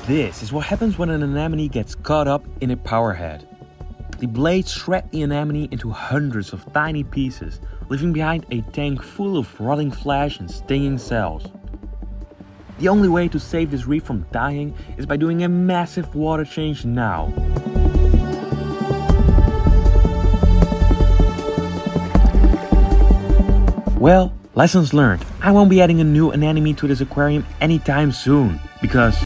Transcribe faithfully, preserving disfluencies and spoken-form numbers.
This is what happens when an anemone gets caught up in a power head. The blades shred the anemone into hundreds of tiny pieces, leaving behind a tank full of rotting flesh and stinging cells. The only way to save this reef from dying is by doing a massive water change now. Well, lessons learned. I won't be adding a new anemone to this aquarium anytime soon, because